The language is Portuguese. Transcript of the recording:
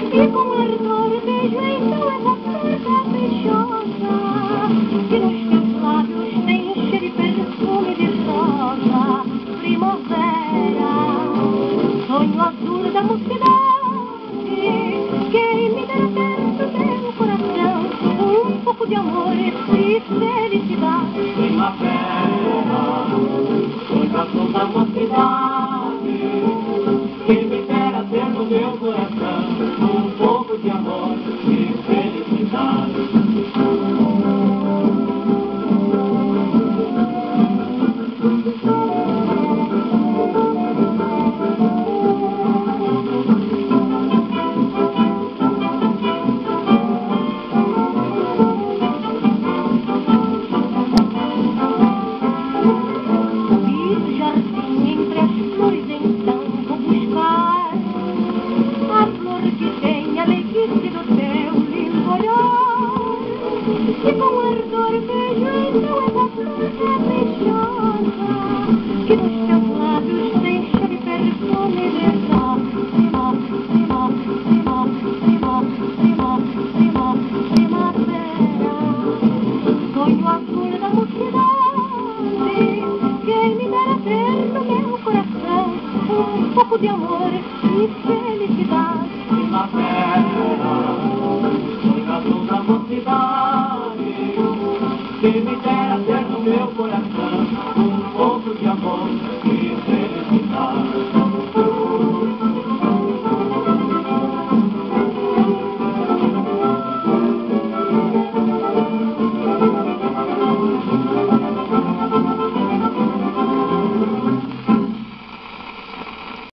E com ardor beijo então essa flor caprichosa, que nos teus lábios tem um cheiro e perfume de rosa. Primavera, sonho azul da mocidade, quem me dera dentro do meu coração um pouco de amor e felicidade. Primavera, sonho azul da mocidade, quem me dera ter no meu coração um pouco de amor e felicidade. E com ardor beijo então essa flor caprichosa, que nos teus lábios tem cheiro e perfume de rosa. Primavera, sonho azul da mocidade, quem me dera ter no meu coração um pouco de amor e felicidade. Primavera, sonho azul da mocidade, quem me dera ter no meu coração